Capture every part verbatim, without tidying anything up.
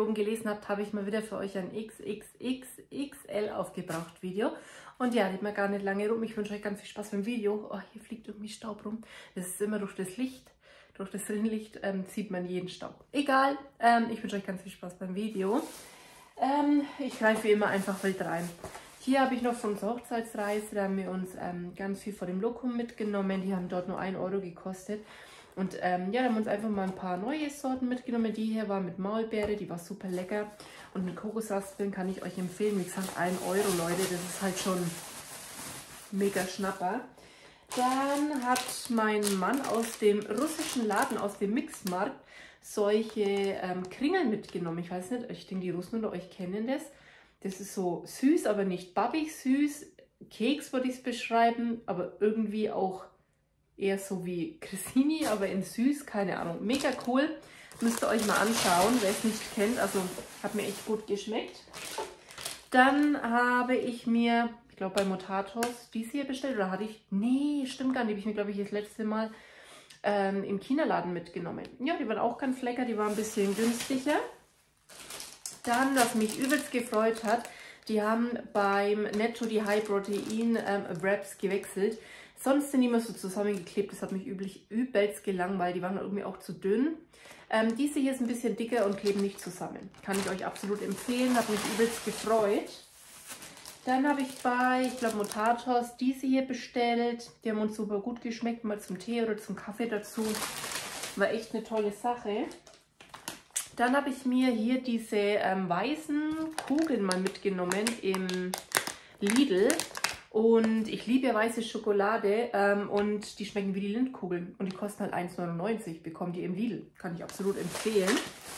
oben gelesen habt, habe ich mal wieder für euch ein X X X X L aufgebraucht Video. Und ja, nicht mehr gar nicht lange rum. Ich wünsche euch ganz viel Spaß beim Video. Oh, hier fliegt irgendwie Staub rum. Das ist immer durch das Licht. Durch das Ringlicht ähm, sieht man jeden Staub. Egal, ähm, ich wünsche euch ganz viel Spaß beim Video. Ähm, ich greife wie immer einfach wild rein. Hier habe ich noch von unserer Hochzeitsreise, da haben wir uns ähm, ganz viel von dem Lokum mitgenommen. Die haben dort nur ein Euro gekostet. Und ähm, ja, da haben wir uns einfach mal ein paar neue Sorten mitgenommen. Die hier war mit Maulbeere, die war super lecker. Und mit Kokosraspeln kann ich euch empfehlen. Wie gesagt, ein Euro, Leute, das ist halt schon mega Schnapper. Dann hat mein Mann aus dem russischen Laden, aus dem Mixmarkt, solche ähm, Kringeln mitgenommen. Ich weiß nicht, ich denke, die Russen unter euch kennen das. Das ist so süß, aber nicht babbig süß. Keks würde ich es beschreiben, aber irgendwie auch eher so wie Cressini, aber in süß, keine Ahnung. Mega cool. Müsst ihr euch mal anschauen, wer es nicht kennt. Also hat mir echt gut geschmeckt. Dann habe ich mir, ich glaube bei Motatos, diese hier bestellt. Oder hatte ich, nee, stimmt gar nicht. Die habe ich mir, glaube ich, das letzte Mal ähm, im China-Laden mitgenommen. Ja, die waren auch ganz lecker. Die waren ein bisschen günstiger. Dann, was mich übelst gefreut hat, die haben beim Netto die High Protein ähm, Wraps gewechselt. Sonst sind die immer so zusammengeklebt, das hat mich üblich, übelst gelangweilt, die waren irgendwie auch zu dünn. Ähm, diese hier ist ein bisschen dicker und kleben nicht zusammen. Kann ich euch absolut empfehlen, hat mich übelst gefreut. Dann habe ich bei, ich glaube Motatos, diese hier bestellt. Die haben uns super gut geschmeckt, mal zum Tee oder zum Kaffee dazu. War echt eine tolle Sache. Dann habe ich mir hier diese ähm, weißen Kugeln mal mitgenommen im Lidl. Und ich liebe ja weiße Schokolade ähm, und die schmecken wie die Lindkugeln. Und die kosten halt eins neunundneunzig, bekommt ihr im Lidl. Kann ich absolut empfehlen.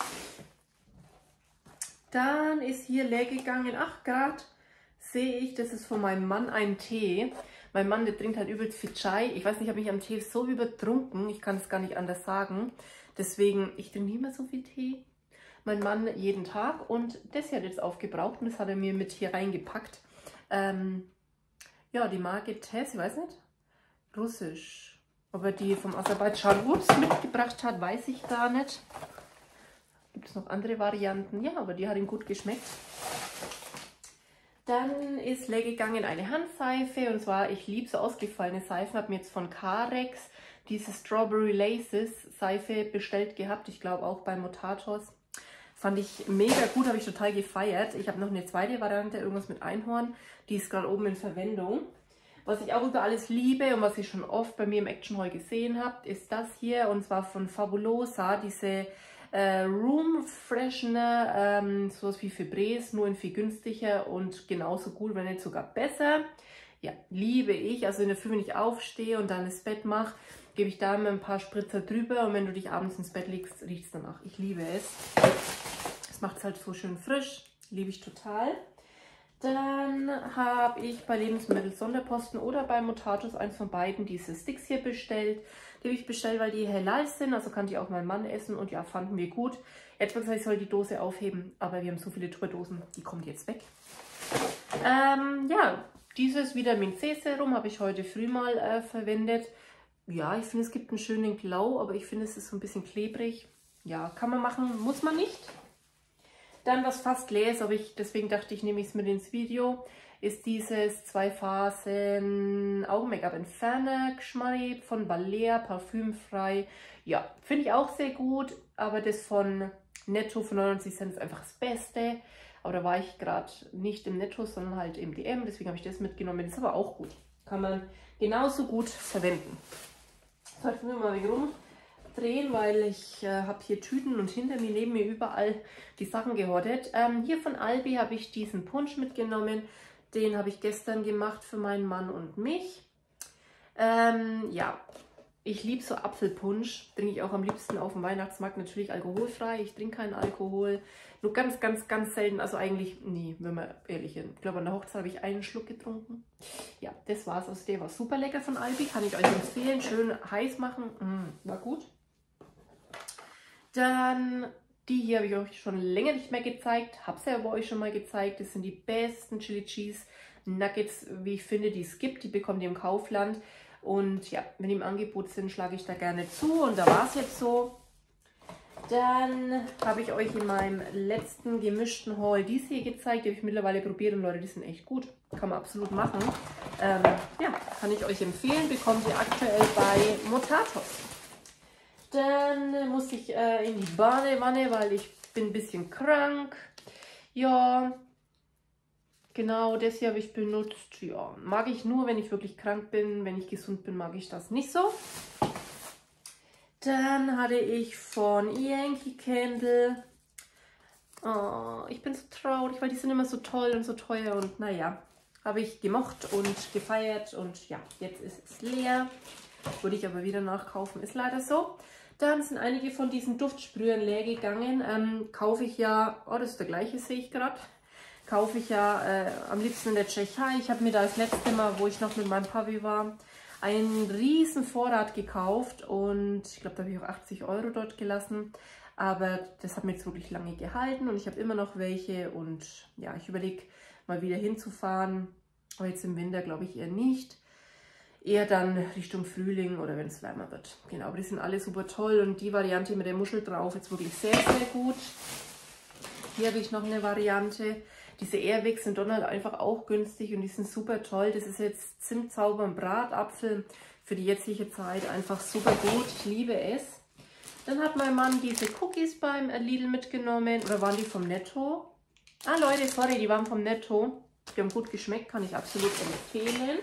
Dann ist hier leer gegangen, ach Grad, sehe ich, das ist von meinem Mann ein Tee. Mein Mann, der trinkt halt übelst viel Chai. Ich weiß nicht, ich habe mich am Tee so übertrunken, ich kann es gar nicht anders sagen. Deswegen, ich trinke nie mehr so viel Tee. Mein Mann jeden Tag und das hier hat jetzt aufgebraucht und das hat er mir mit hier reingepackt. Ähm, Ja, die Marke Tess, ich weiß nicht, russisch. Ob er die vom Aserbaidschan ups, mitgebracht hat, weiß ich gar nicht. Gibt es noch andere Varianten? Ja, aber die hat ihm gut geschmeckt. Dann ist leer gegangen eine Handseife. Und zwar, ich liebe so ausgefallene Seifen. Habe mir jetzt von Carex diese Strawberry Laces Seife bestellt gehabt. Ich glaube auch bei Motatos. Fand ich mega gut, habe ich total gefeiert. Ich habe noch eine zweite Variante, irgendwas mit Einhorn. Die ist gerade oben in Verwendung. Was ich auch über alles liebe und was ihr schon oft bei mir im Action Haul gesehen habt, ist das hier. Und zwar von Fabulosa, diese äh, Room Freshener, ähm, sowas wie Febreze, nur in viel günstiger und genauso gut, wenn nicht sogar besser. Ja, liebe ich. Also in der Früh, wenn ich aufstehe und dann das Bett mache, gebe ich da mal ein paar Spritzer drüber und wenn du dich abends ins Bett legst, riecht es danach. Ich liebe es. Das macht es halt so schön frisch. Liebe ich total. Dann habe ich bei Lebensmittel Sonderposten oder bei Motatos, eins von beiden, diese Sticks hier bestellt. Die habe ich bestellt, weil die halal sind, also kann die auch mein Mann essen und ja, fanden wir gut. Jetzt gesagt, ich soll die Dose aufheben, aber wir haben so viele Tupperdosen, die kommt jetzt weg. Ähm, ja, dieses Vitamin C Serum habe ich heute früh mal äh, verwendet. Ja, ich finde, es gibt einen schönen Glow, aber ich finde, es ist so ein bisschen klebrig. Ja, kann man machen, muss man nicht. Dann, was fast leer ist, aber ich, deswegen dachte ich, nehme ich es mit ins Video, ist dieses zwei Phasen Augen-Make-up Entferner Geschmack von Balea, parfümfrei. Ja, finde ich auch sehr gut, aber das von Netto für neunundneunzig Cent ist einfach das Beste. Aber da war ich gerade nicht im Netto, sondern halt im D M, deswegen habe ich das mitgenommen. Das ist aber auch gut. Kann man genauso gut verwenden. Sollten wir mal rumdrehen, weil ich äh, habe hier Tüten und hinter mir, neben mir überall die Sachen gehortet. Ähm, hier von Albi habe ich diesen Punsch mitgenommen. Den habe ich gestern gemacht für meinen Mann und mich. Ähm, ja, ich liebe so Apfelpunsch. Trinke ich auch am liebsten auf dem Weihnachtsmarkt. Natürlich alkoholfrei. Ich trinke keinen Alkohol. Nur ganz, ganz, ganz selten. Also eigentlich, nee, wenn man ehrlich ist. Ich glaube, an der Hochzeit habe ich einen Schluck getrunken. Ja, das war's. Also der war super lecker von Albi. Kann ich euch empfehlen. Schön heiß machen. Mm, war gut. Dann die hier habe ich euch schon länger nicht mehr gezeigt. Habe es ja bei euch schon mal gezeigt. Das sind die besten Chili Cheese Nuggets, wie ich finde, die es gibt. Die bekommt ihr im Kaufland. Und ja, wenn die im Angebot sind, schlage ich da gerne zu. Und da war es jetzt so. Dann habe ich euch in meinem letzten gemischten Haul diese hier gezeigt. Die habe ich mittlerweile probiert und Leute, die sind echt gut. Kann man absolut machen. Ähm, ja, kann ich euch empfehlen. Bekommt ihr aktuell bei Motatos. Dann muss ich äh, in die Badewanne, weil ich bin ein bisschen krank. Ja, genau, das hier habe ich benutzt. Ja, mag ich nur, wenn ich wirklich krank bin. Wenn ich gesund bin, mag ich das nicht so. Dann hatte ich von Yankee Candle. Oh, ich bin so traurig, weil die sind immer so toll und so teuer. Und naja, habe ich gemocht und gefeiert. Und ja, jetzt ist es leer. Würde ich aber wieder nachkaufen, ist leider so. Dann sind einige von diesen Duftsprühern leer gegangen. Ähm, kaufe ich ja, oh, das ist der gleiche, sehe ich gerade. Kaufe ich ja äh, am liebsten in der Tschechei. Ich habe mir da das letzte Mal, wo ich noch mit meinem Papi war, einen riesen Vorrat gekauft und ich glaube, da habe ich auch achtzig Euro dort gelassen. Aber das hat mir jetzt wirklich lange gehalten und ich habe immer noch welche und ja, ich überlege mal wieder hinzufahren. Aber jetzt im Winter glaube ich eher nicht. Eher dann Richtung Frühling oder wenn es wärmer wird. Genau, aber die sind alle super toll und die Variante mit der Muschel drauf ist wirklich sehr, sehr gut. Hier habe ich noch eine Variante. Diese Airwicks sind dann halt einfach auch günstig und die sind super toll. Das ist jetzt Zimtzauber und Bratapfel für die jetzige Zeit einfach super gut. Ich liebe es. Dann hat mein Mann diese Cookies beim Lidl mitgenommen. Oder waren die vom Netto? Ah Leute, sorry, die waren vom Netto. Die haben gut geschmeckt, kann ich absolut empfehlen.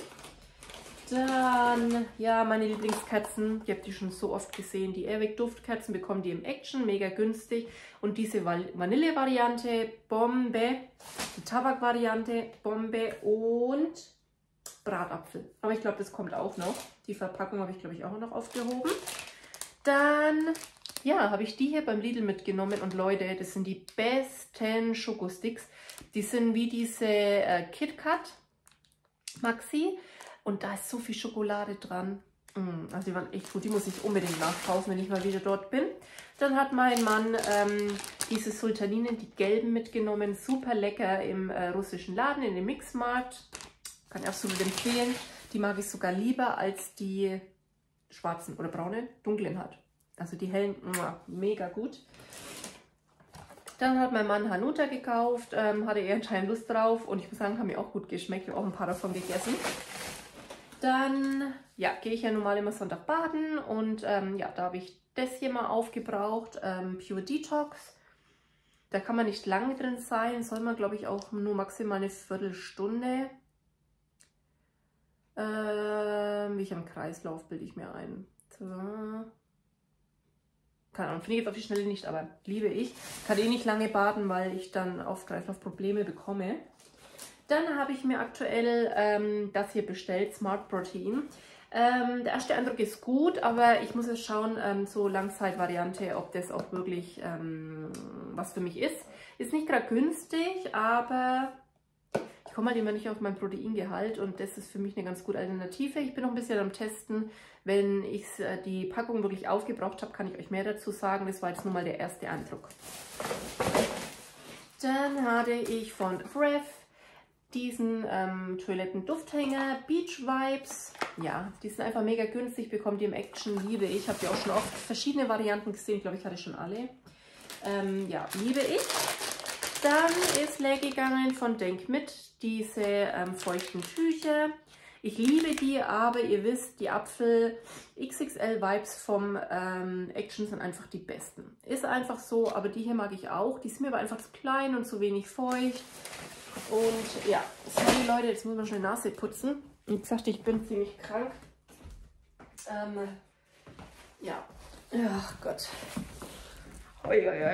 Dann, ja, meine Lieblingskerzen, die habt ihr schon so oft gesehen. Die Airwick Duftkerzen bekommen die im Action, mega günstig. Und diese Vanille-Variante, Bombe, die Tabak-Variante, Bombe und Bratapfel. Aber ich glaube, das kommt auch noch. Die Verpackung habe ich, glaube ich, auch noch aufgehoben. Dann, ja, habe ich die hier beim Lidl mitgenommen. Und Leute, das sind die besten Schokosticks. Die sind wie diese äh, KitKat Maxi. Und da ist so viel Schokolade dran. Also die waren echt gut. Die muss ich unbedingt nachkaufen, wenn ich mal wieder dort bin. Dann hat mein Mann ähm, diese Sultaninen, die gelben, mitgenommen. Super lecker im äh, russischen Laden, in dem Mixmarkt. Kann ich absolut empfehlen. Die mag ich sogar lieber als die schwarzen oder braunen, dunklen hat. Also die hellen, mega gut. Dann hat mein Mann Hanuta gekauft. Ähm, hatte er anscheinend Lust drauf. Und ich muss sagen, haben mir auch gut geschmeckt. Ich habe auch ein paar davon gegessen. Dann ja, gehe ich ja normal immer Sonntag baden und ähm, ja, da habe ich das hier mal aufgebraucht, ähm, Pure Detox. Da kann man nicht lange drin sein, soll man glaube ich auch nur maximal eine Viertelstunde. Ähm, ich am Kreislauf bilde ich mir ein. So. Keine Ahnung, finde ich jetzt auf die Schnelle nicht, aber liebe ich. Kann eh nicht lange baden, weil ich dann auf Kreislauf Probleme bekomme. Dann habe ich mir aktuell ähm, das hier bestellt, Smart Protein. Ähm, der erste Eindruck ist gut, aber ich muss jetzt schauen, ähm, so Langzeitvariante, ob das auch wirklich ähm, was für mich ist. Ist nicht gerade günstig, aber ich komme halt immer nicht auf mein Proteingehalt und das ist für mich eine ganz gute Alternative. Ich bin noch ein bisschen am Testen. Wenn ich äh, die Packung wirklich aufgebraucht habe, kann ich euch mehr dazu sagen. Das war jetzt nur mal der erste Eindruck. Dann hatte ich von Frev diesen ähm, Toiletten-Dufthänger, Beach Vibes. Ja, die sind einfach mega günstig, bekommt ihr im Action, liebe ich. Habe ja auch schon oft verschiedene Varianten gesehen, ich glaube, ich hatte schon alle. Ähm, ja, liebe ich. Dann ist leer gegangen von Denk mit diese ähm, feuchten Tücher. Ich liebe die, aber ihr wisst, die Apfel X X L Vibes vom ähm, Action sind einfach die besten. Ist einfach so, aber die hier mag ich auch. Die sind mir aber einfach zu klein und zu wenig feucht. Und ja, sorry Leute, jetzt muss man schnell Nase putzen. Wie gesagt, ich bin ziemlich krank. Ähm, ja, ach Gott. Ui, ui, ui.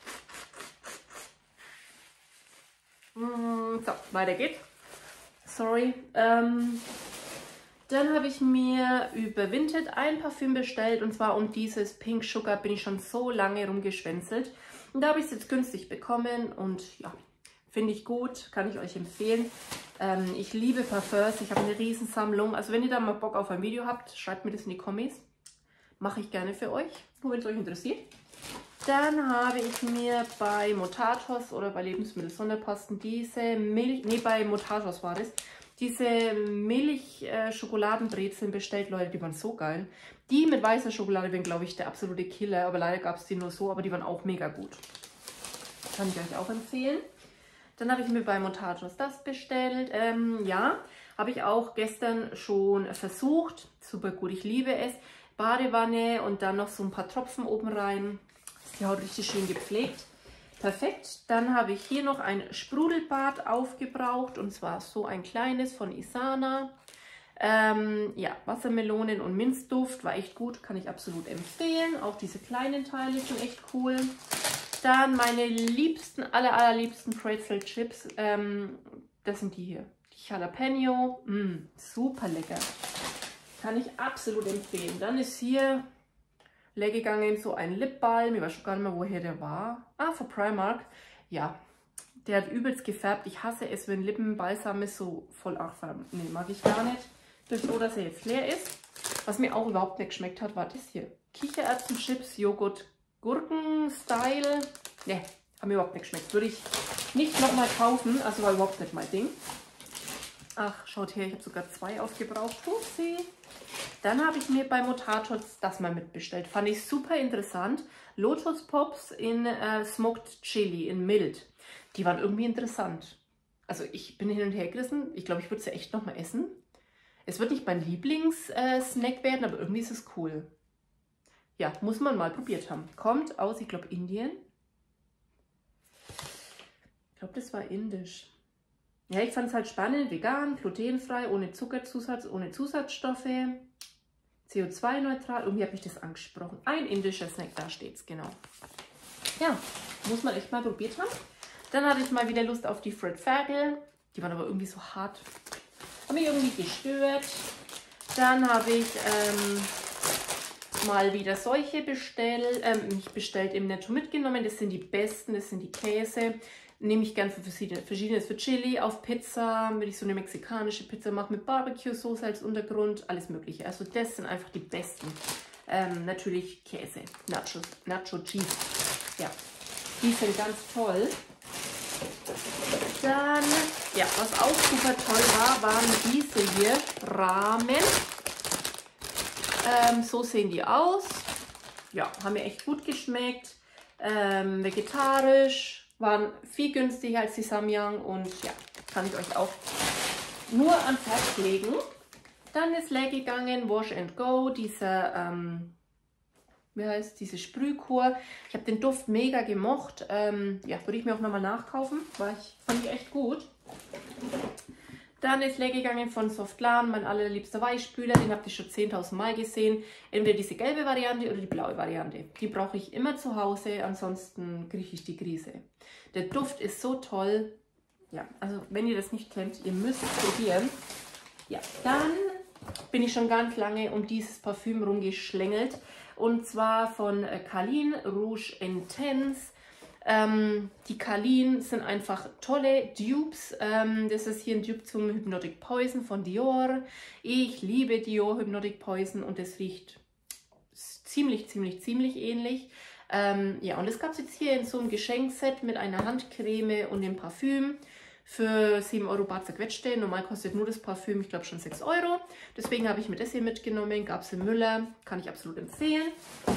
So, weiter geht's. Sorry. Ähm, dann habe ich mir über Vinted ein Parfüm bestellt und zwar um dieses Pink Sugar bin ich schon so lange rumgeschwänzelt. Und da habe ich es jetzt günstig bekommen und ja, finde ich gut, kann ich euch empfehlen. Ähm, ich liebe Parfums, ich habe eine Riesensammlung. Also wenn ihr da mal Bock auf ein Video habt, schreibt mir das in die Kommis. Mache ich gerne für euch, nur wenn es euch interessiert. Dann habe ich mir bei Motatos oder bei Lebensmittel Sonderposten diese Milch, nee bei Motatos war das, diese Milch-Schokoladenbrezeln bestellt, Leute, die waren so geil. Die mit weißer Schokolade wären, glaube ich, der absolute Killer, aber leider gab es die nur so, aber die waren auch mega gut. Kann ich euch auch empfehlen. Dann habe ich mir bei Montatos das bestellt. Ähm, ja, habe ich auch gestern schon versucht. Super gut, ich liebe es. Badewanne und dann noch so ein paar Tropfen oben rein. Ist die Haut richtig schön gepflegt. Perfekt. Dann habe ich hier noch ein Sprudelbad aufgebraucht und zwar so ein kleines von Isana. Ähm, ja, Wassermelonen und Minzduft war echt gut, kann ich absolut empfehlen. Auch diese kleinen Teile sind echt cool. Dann meine liebsten, aller, allerliebsten Pretzel Chips. Ähm, das sind die hier. Die Jalapeno. Mm, super lecker. Kann ich absolut empfehlen. Dann ist hier leer gegangen so ein Lipbalm. Ich weiß schon gar nicht mehr, woher der war. Ah, von Primark. Ja, der hat übelst gefärbt. Ich hasse es, wenn Lippenbalsam ist so voll argfärben. Nee, mag ich gar nicht. Ich bin froh, dass er jetzt leer ist. Was mir auch überhaupt nicht geschmeckt hat, war das hier. Kichererbsenchips, Joghurt, Gurken-Style. Ne, haben mir überhaupt nicht geschmeckt. Würde ich nicht nochmal kaufen. Also war überhaupt nicht mein Ding. Ach, schaut her, ich habe sogar zwei aufgebraucht. Upsi. Dann habe ich mir bei Montatos das mal mitbestellt. Fand ich super interessant. Lotus Pops in äh, Smoked Chili, in mild. Die waren irgendwie interessant. Also ich bin hin und her gerissen. Ich glaube, ich würde sie echt nochmal essen. Es wird nicht mein Lieblingssnack äh, werden, aber irgendwie ist es cool. Ja, muss man mal probiert haben. Kommt aus, ich glaube, Indien. Ich glaube, das war indisch. Ja, ich fand es halt spannend. Vegan, glutenfrei, ohne Zuckerzusatz, ohne Zusatzstoffe. C O zwei neutral. Irgendwie habe ich das angesprochen. Ein indischer Snack, da steht es, genau. Ja, muss man echt mal probiert haben. Dann hatte ich mal wieder Lust auf die Fred Ferkel. Die waren aber irgendwie so hart. Haben mich irgendwie gestört. Dann habe ich ähm, mal wieder solche bestellt, ähm, nicht bestellt, im Netto mitgenommen. Das sind die besten, das sind die Käse. Nehme ich gern für verschiedenes, für Chili, auf Pizza, wenn ich so eine mexikanische Pizza mache mit Barbecue-Soße als Untergrund, alles mögliche. Also das sind einfach die besten. Ähm, natürlich Käse, Nachos, Nacho Cheese. Ja, die sind ganz toll. Dann, ja, was auch super toll war, waren diese hier Ramen. Ähm, so sehen die aus. Ja, haben mir echt gut geschmeckt. Ähm, vegetarisch. Waren viel günstiger als die Samyang und ja, kann ich euch auch nur ans Herz legen. Dann ist leer gegangen Wash and Go, dieser, ähm, wie heißt diese Sprühkur. Ich habe den Duft mega gemocht. Ähm, ja, würde ich mir auch nochmal nachkaufen, war ich, fand ich echt gut. Dann ist leer gegangen von Softlan, mein allerliebster Weichspüler, den habt ihr schon zehntausend Mal gesehen. Entweder diese gelbe Variante oder die blaue Variante. Die brauche ich immer zu Hause, ansonsten kriege ich die Krise. Der Duft ist so toll. Ja, also wenn ihr das nicht kennt, ihr müsst es probieren. Ja, dann bin ich schon ganz lange um dieses Parfüm rumgeschlängelt. Und zwar von Carlin Rouge Intense. Ähm, die Carlin sind einfach tolle Dupes. Ähm, das ist hier ein Dupe zum Hypnotic Poison von Dior. Ich liebe Dior Hypnotic Poison und es riecht ziemlich, ziemlich, ziemlich ähnlich. Ähm, ja, und das gab es jetzt hier in so einem Geschenkset mit einer Handcreme und dem Parfüm für sieben Euro bar zerquetschte. Normal kostet nur das Parfüm, ich glaube, schon sechs Euro. Deswegen habe ich mir das hier mitgenommen. Gab es in Müller, kann ich absolut empfehlen.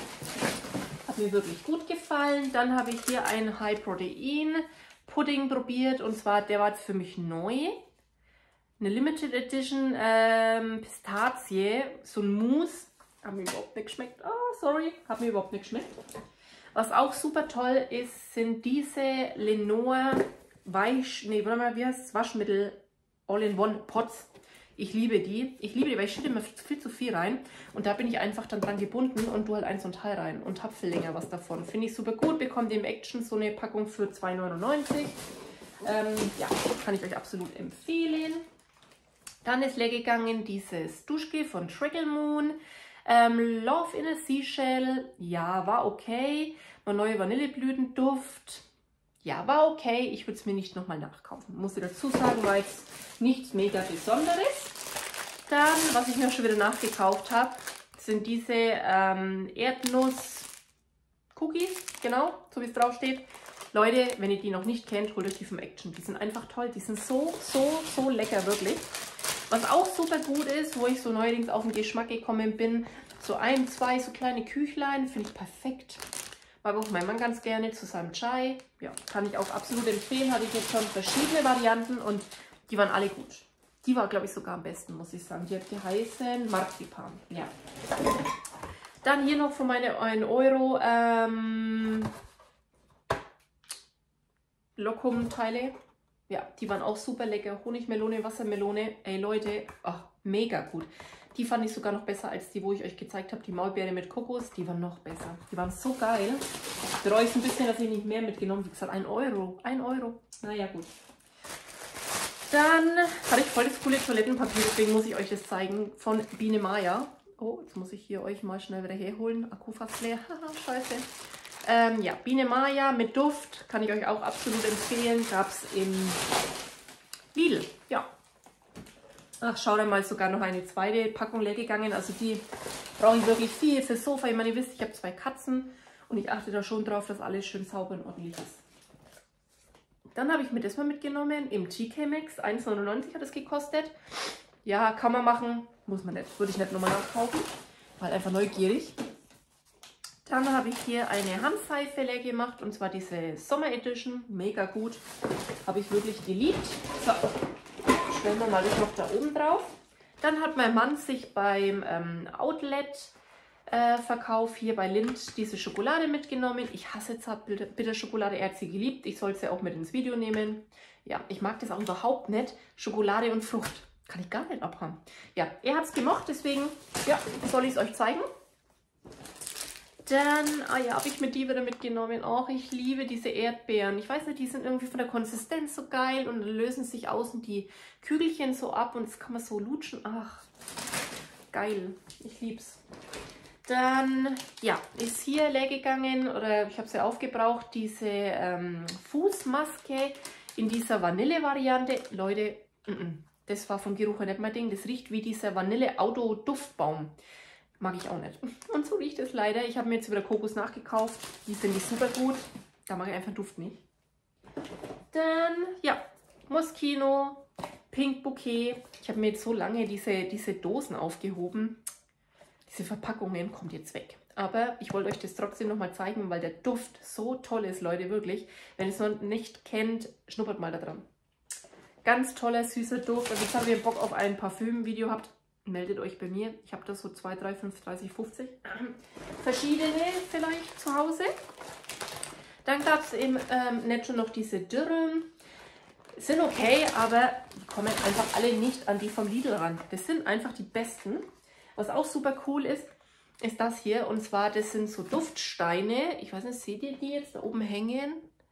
Hat mir wirklich gut gefallen. Dann habe ich hier einen High Protein Pudding probiert und zwar, der war jetzt für mich neu. Eine Limited Edition ähm, Pistazie, so ein Mousse. Hat mir überhaupt nicht geschmeckt. Oh, sorry, hat mir überhaupt nicht geschmeckt. Was auch super toll ist, sind diese Lenore Weich, nee, warte mal, wie heißt es? Waschmittel All-in-One Pots. Ich liebe die. Ich liebe die, weil ich schütte immer viel zu viel rein. Und da bin ich einfach dann dran gebunden und tue halt ein so ein Teil rein und habe viel länger was davon. Finde ich super gut. Bekommt im Action so eine Packung für zwei neunundneunzig. Ähm, ja, kann ich euch absolut empfehlen. Dann ist leer gegangen dieses Duschgel von Trickle Moon. Ähm, Love in a Seashell. Ja, war okay. Mein neuer Vanilleblütenduft. Ja, war okay. Ich würde es mir nicht nochmal nachkaufen. Muss ich dazu sagen, war jetzt nichts mega Besonderes. Dann, was ich mir auch schon wieder nachgekauft habe, sind diese ähm, Erdnuss-Cookies. Genau, so wie es drauf steht. Leute, wenn ihr die noch nicht kennt, holt euch die vom Action. Die sind einfach toll. Die sind so, so, so lecker, wirklich. Was auch super gut ist, wo ich so neuerdings auf den Geschmack gekommen bin, so ein, zwei so kleine Küchlein, finde ich perfekt. Mag auch mein Mann ganz gerne zu seinem Chai. Ja, kann ich auch absolut empfehlen. Hatte ich jetzt schon verschiedene Varianten und die waren alle gut. Die war, glaube ich, sogar am besten, muss ich sagen. Die hat geheißen Marzipan. Ja. Dann hier noch von meine ein Euro ähm, Lokum-Teile. Ja, die waren auch super lecker. Honigmelone, Wassermelone. Ey Leute, ach, mega gut. Die fand ich sogar noch besser als die, wo ich euch gezeigt habe. Die Maulbeere mit Kokos, die waren noch besser. Die waren so geil. Ich bereue es ein bisschen, dass ich nicht mehr mitgenommen habe. Wie gesagt, ein Euro. Ein Euro. Naja, gut. Dann hatte ich voll das coole Toilettenpapier, deswegen muss ich euch das zeigen. Von Biene Maya. Oh, jetzt muss ich hier euch mal schnell wieder herholen. Akku fast leer. Haha, scheiße. Ähm, ja, Biene Maya mit Duft. Kann ich euch auch absolut empfehlen. Gab es im Lidl. Ja. Ach, schau dann mal, sogar noch eine zweite Packung leer gegangen. Also die brauche ich wirklich viel fürs Sofa. Ich meine, ihr wisst, ich habe zwei Katzen und ich achte da schon drauf, dass alles schön sauber und ordentlich ist. Dann habe ich mir das mal mitgenommen im T K Maxx. eins neunundneunzig hat es gekostet. Ja, kann man machen. Muss man nicht. Würde ich nicht nochmal nachkaufen. Weil einfach neugierig. Dann habe ich hier eine Handseife leer gemacht. Und zwar diese Sommer Edition. Mega gut. Habe ich wirklich geliebt. So. Stellen wir mal das noch da oben drauf. Dann hat mein Mann sich beim ähm, Outlet äh, Verkauf hier bei Lindt diese Schokolade mitgenommen. Ich hasse Zartbitterschokolade, er hat sie geliebt. Ich soll sie auch mit ins Video nehmen. Ja, ich mag das auch überhaupt nicht. Schokolade und Frucht. Kann ich gar nicht abhaben. Ja, er hat es gemocht, deswegen ja, soll ich es euch zeigen. Dann, ah ja, habe ich mir die wieder mitgenommen. Auch ich liebe diese Erdbeeren. Ich weiß nicht, die sind irgendwie von der Konsistenz so geil und dann lösen sich außen die Kügelchen so ab und das kann man so lutschen. Ach, geil. Ich lieb's. Dann, ja, ist hier leer gegangen oder ich habe sie aufgebraucht, diese ähm, Fußmaske in dieser Vanille-Variante. Leute, mm -mm, das war vom Geruch her nicht mein Ding. Das riecht wie dieser Vanille-Auto-Duftbaum. Mag ich auch nicht. Und so riecht es leider. Ich habe mir jetzt wieder Kokos nachgekauft. Die finde ich super gut. Da mag ich einfach den Duft nicht. Dann, ja, Moschino, Pink Bouquet. Ich habe mir jetzt so lange diese, diese Dosen aufgehoben. Diese Verpackungen kommt jetzt weg. Aber ich wollte euch das trotzdem nochmal zeigen, weil der Duft so toll ist, Leute, wirklich. Wenn ihr es noch nicht kennt, schnuppert mal da dran. Ganz toller, süßer Duft. Und jetzt habt ihr Bock auf ein Parfüm-Video habt, meldet euch bei mir. Ich habe das so zwei, drei, fünf, dreißig, fünfzig. Verschiedene vielleicht zu Hause. Dann gab es im ähm, Netto noch diese Dürren. Sind okay, aber die kommen einfach alle nicht an die vom Lidl ran. Das sind einfach die besten. Was auch super cool ist, ist das hier. Und zwar, das sind so Duftsteine. Ich weiß nicht, seht ihr die jetzt da oben hängen?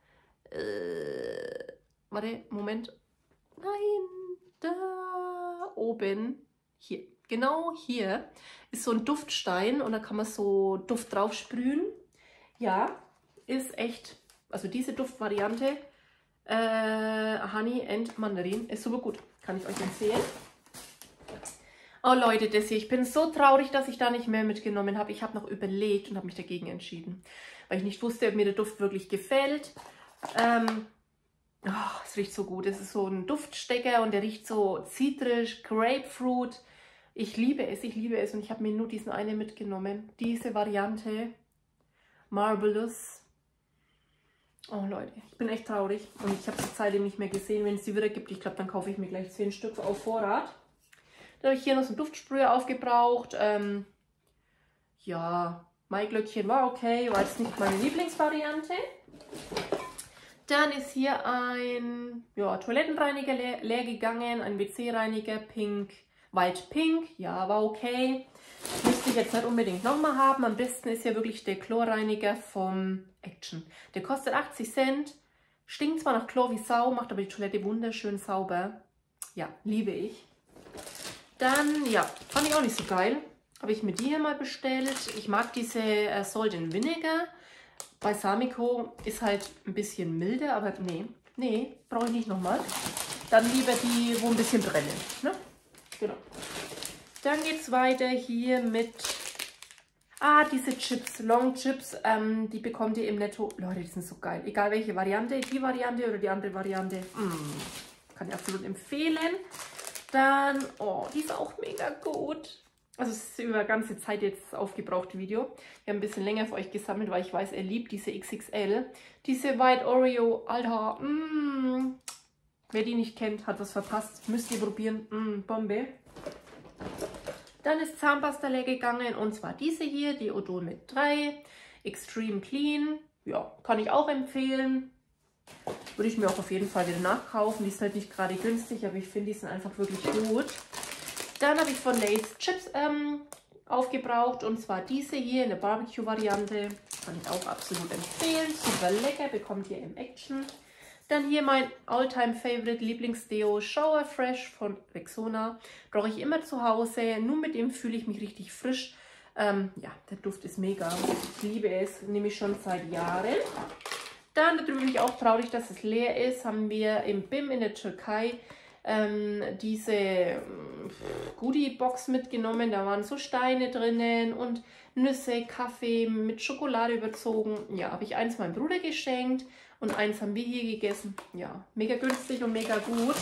Äh, warte, Moment. Nein, da oben. Hier, genau hier ist so ein Duftstein und da kann man so Duft drauf sprühen. Ja, ist echt, also diese Duftvariante, äh, Honey and Mandarin, ist super gut. Kann ich euch empfehlen. Oh Leute, das hier, ich bin so traurig, dass ich da nicht mehr mitgenommen habe. Ich habe noch überlegt und habe mich dagegen entschieden, weil ich nicht wusste, ob mir der Duft wirklich gefällt. Ähm, oh, es riecht so gut. Es ist so ein Duftstecker und der riecht so zitrisch, Grapefruit. Ich liebe es, ich liebe es und ich habe mir nur diesen einen mitgenommen. Diese Variante, Marvelous. Oh Leute, ich bin echt traurig und ich habe die Zeit nicht mehr gesehen. Wenn es die wieder gibt, ich glaube, dann kaufe ich mir gleich zehn Stück auf Vorrat. Dann habe ich hier noch so einen Duftsprüher aufgebraucht. Ähm, ja, Maiglöckchen war okay, war jetzt nicht meine Lieblingsvariante. Dann ist hier ein ja, Toilettenreiniger leer, leer gegangen, ein W C-Reiniger, Pink, White Pink, ja, war okay. Müsste ich jetzt nicht unbedingt nochmal haben. Am besten ist ja wirklich der Chlorreiniger vom Action. Der kostet achtzig Cent, stinkt zwar nach Chlor wie Sau, macht aber die Toilette wunderschön sauber. Ja, liebe ich. Dann, ja, fand ich auch nicht so geil. Habe ich mir die hier mal bestellt. Ich mag diese äh, Salt and Vinegar. Balsamico ist halt ein bisschen milder, aber nee, nee, brauche ich nicht nochmal. Dann lieber die, wo ein bisschen brennen. Ne? Genau. Dann geht es weiter hier mit Ah, diese Chips, Long Chips, ähm, die bekommt ihr im Netto. Leute, die sind so geil. Egal welche Variante, die Variante oder die andere Variante. Mm, kann ich absolut empfehlen. Dann, oh, die ist auch mega gut. Also es ist über ganze Zeit jetzt aufgebraucht Video. Wir haben ein bisschen länger für euch gesammelt, weil ich weiß, er liebt diese X X L. Diese White Oreo, Alter, mm. Wer die nicht kennt, hat was verpasst. Müsst ihr probieren. Mm, Bombe. Dann ist Zahnpasta leer gegangen und zwar diese hier, die Odonit drei. Extreme Clean. Ja, kann ich auch empfehlen. Würde ich mir auch auf jeden Fall wieder nachkaufen. Die ist halt nicht gerade günstig, aber ich finde, die sind einfach wirklich gut. Dann habe ich von Lay's Chips ähm, aufgebraucht und zwar diese hier in der Barbecue-Variante. Kann ich auch absolut empfehlen. Super lecker, bekommt ihr im Action. Dann hier mein All-Time-Favorite Lieblingsdeo Shower Fresh von Rexona. Brauche ich immer zu Hause. Nur mit dem fühle ich mich richtig frisch. Ähm, ja, der Duft ist mega. Ich liebe es, nehme ich schon seit Jahren. Dann, darüber bin ich auch traurig, dass es leer ist, haben wir im B I M in der Türkei ähm, diese ähm, Goodie-Box mitgenommen. Da waren so Steine drinnen und Nüsse, Kaffee mit Schokolade überzogen. Ja, habe ich eins meinem Bruder geschenkt und eins haben wir hier gegessen. Ja, mega günstig und mega gut.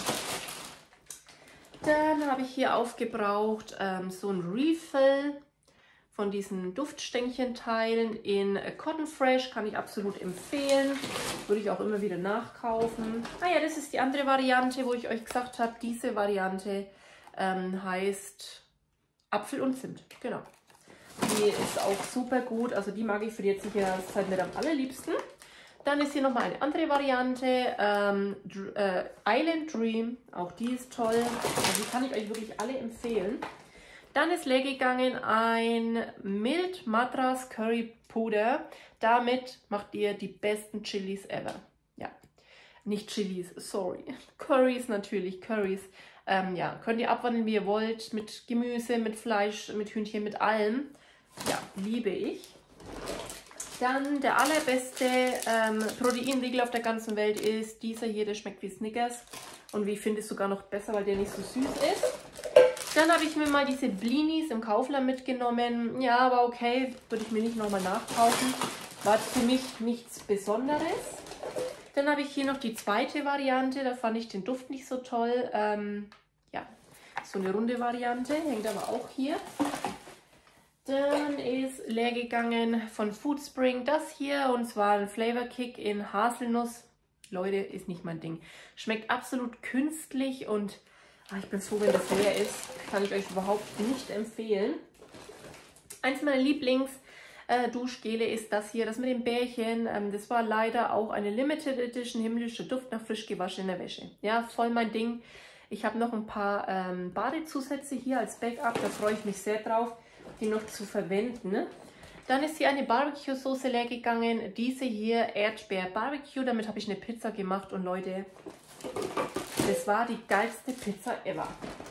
Dann habe ich hier aufgebraucht ähm, so ein Refill von diesen Duftstänkchenteilen in Cotton Fresh. Kann ich absolut empfehlen. Würde ich auch immer wieder nachkaufen. Ah ja, das ist die andere Variante, wo ich euch gesagt habe, diese Variante ähm, heißt Apfel und Zimt. Genau. Die ist auch super gut. Also die mag ich für die jetzige Zeit mit am allerliebsten. Dann ist hier nochmal eine andere Variante, ähm, äh, Island Dream. Auch die ist toll. Also die kann ich euch wirklich alle empfehlen. Dann ist leer gegangen ein Mild Madras Curry Puder. Damit macht ihr die besten Chilis ever. Ja, nicht Chilis, sorry. Currys natürlich, Currys. Ähm, ja, könnt ihr abwandeln, wie ihr wollt. Mit Gemüse, mit Fleisch, mit Hühnchen, mit allem. Ja, liebe ich. Dann der allerbeste ähm, Proteinriegel auf der ganzen Welt ist dieser hier. Der schmeckt wie Snickers. Und wie ich finde, ist sogar noch besser, weil der nicht so süß ist. Dann habe ich mir mal diese Blinis im Kaufland mitgenommen. Ja, aber okay, würde ich mir nicht nochmal nachkaufen. War für mich nichts Besonderes. Dann habe ich hier noch die zweite Variante. Da fand ich den Duft nicht so toll. Ähm, ja, so eine runde Variante. Hängt aber auch hier. Dann ist leer gegangen von Foodspring das hier. Und zwar ein Flavor Kick in Haselnuss. Leute, ist nicht mein Ding. Schmeckt absolut künstlich und ah, ich bin froh, wenn das leer ist. Kann ich euch überhaupt nicht empfehlen. Eins meiner Lieblings-Duschgele äh, ist das hier, das mit dem Bärchen. Ähm, das war leider auch eine Limited Edition, himmlischer Duft nach frisch gewaschener Wäsche. Ja, voll mein Ding. Ich habe noch ein paar ähm, Badezusätze hier als Backup. Da freue ich mich sehr drauf, die noch zu verwenden. Dann ist hier eine Barbecue-Soße leer gegangen. Diese hier, Erdbeer-Barbecue. Damit habe ich eine Pizza gemacht und Leute, das war die geilste Pizza ever.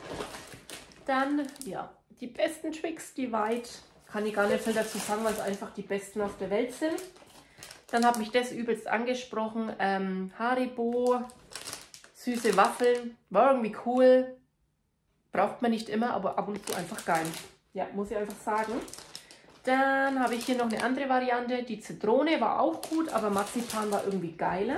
Dann, ja, die besten Twix, die White. Kann ich gar nicht viel dazu sagen, weil es einfach die besten auf der Welt sind. Dann hat mich das übelst angesprochen. Ähm, Haribo, süße Waffeln. War irgendwie cool. Braucht man nicht immer, aber ab und zu einfach geil. Ja, muss ich einfach sagen. Dann habe ich hier noch eine andere Variante. Die Zitrone war auch gut, aber Marzipan war irgendwie geiler.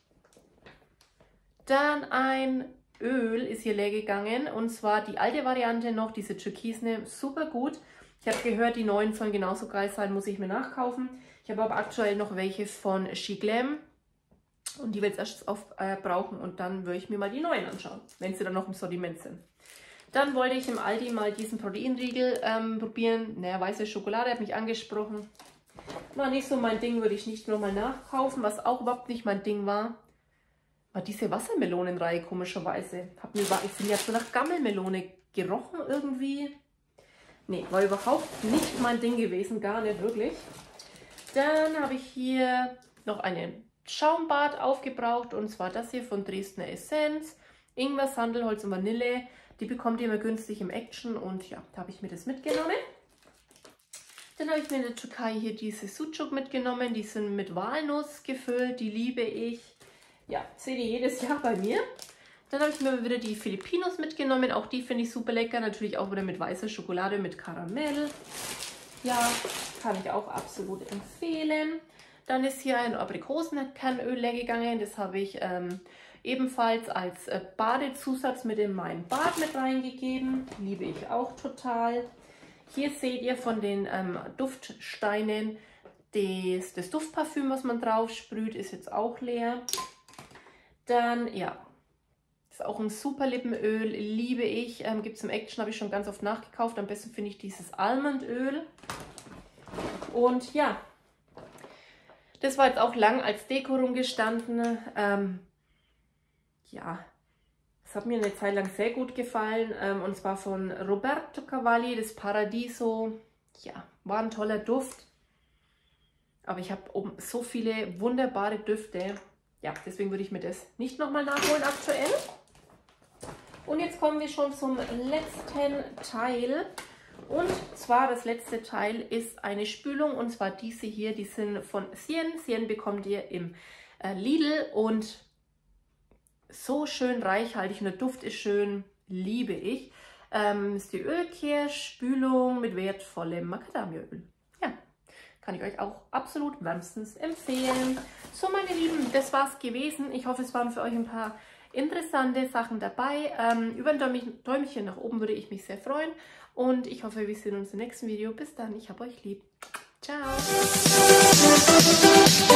Dann ein Öl ist hier leer gegangen. Und zwar die alte Variante noch, diese türkisne, super gut. Ich habe gehört, die neuen sollen genauso geil sein, muss ich mir nachkaufen. Ich habe aber aktuell noch welche von Shiglam. Und die will ich erst aufbrauchen äh, und dann würde ich mir mal die neuen anschauen, wenn sie dann noch im Sortiment sind. Dann wollte ich im Aldi mal diesen Proteinriegel ähm, probieren. Naja, weiße Schokolade hat mich angesprochen. War nicht so mein Ding, würde ich nicht nochmal nachkaufen. Was auch überhaupt nicht mein Ding war, war diese Wassermelonenreihe komischerweise. Hab mir, ich finde, jetzt so nach Gammelmelone gerochen irgendwie. Nee, war überhaupt nicht mein Ding gewesen, gar nicht wirklich. Dann habe ich hier noch einen Schaumbad aufgebraucht und zwar das hier von Dresdner Essenz. Ingwer, Sandelholz und Vanille. Die bekommt ihr immer günstig im Action und ja, da habe ich mir das mitgenommen. Dann habe ich mir in der Türkei hier diese Sucuk mitgenommen. Die sind mit Walnuss gefüllt, die liebe ich. Ja, seht ihr jedes Jahr bei mir. Dann habe ich mir wieder die Filipinos mitgenommen. Auch die finde ich super lecker. Natürlich auch wieder mit weißer Schokolade, mit Karamell. Ja, kann ich auch absolut empfehlen. Dann ist hier ein Aprikosenkernöl leer gegangen. Das habe ich ähm, ebenfalls als äh, Badezusatz mit in mein Bad mit reingegeben. Liebe ich auch total. Hier seht ihr von den ähm, Duftsteinen das, das Duftparfüm, was man drauf sprüht, ist jetzt auch leer. Dann, ja, ist auch ein super Lippenöl, liebe ich. Ähm, Gibt es im Action, habe ich schon ganz oft nachgekauft. Am besten finde ich dieses Almondöl. Und ja, das war jetzt auch lang als Deko rumgestanden. Ähm, ja, das hat mir eine Zeit lang sehr gut gefallen. Ähm, und zwar von Roberto Cavalli, das Paradiso. Ja, war ein toller Duft. Aber ich habe oben so viele wunderbare Düfte. Ja, deswegen würde ich mir das nicht nochmal nachholen aktuell. Und jetzt kommen wir schon zum letzten Teil. Und zwar das letzte Teil ist eine Spülung. Und zwar diese hier, die sind von Sien. Sien bekommt ihr im äh, Lidl. Und so schön reichhaltig und der Duft ist schön, liebe ich. Ähm, ist die Ölkehrspülung mit wertvollem Macadamiaöl. Ja, kann ich euch auch absolut wärmstens empfehlen. So, meine Lieben, das war's gewesen. Ich hoffe, es waren für euch ein paar interessante Sachen dabei. Ähm, über ein Däumchen nach oben würde ich mich sehr freuen. Und ich hoffe, wir sehen uns im nächsten Video. Bis dann, ich hab euch lieb. Ciao.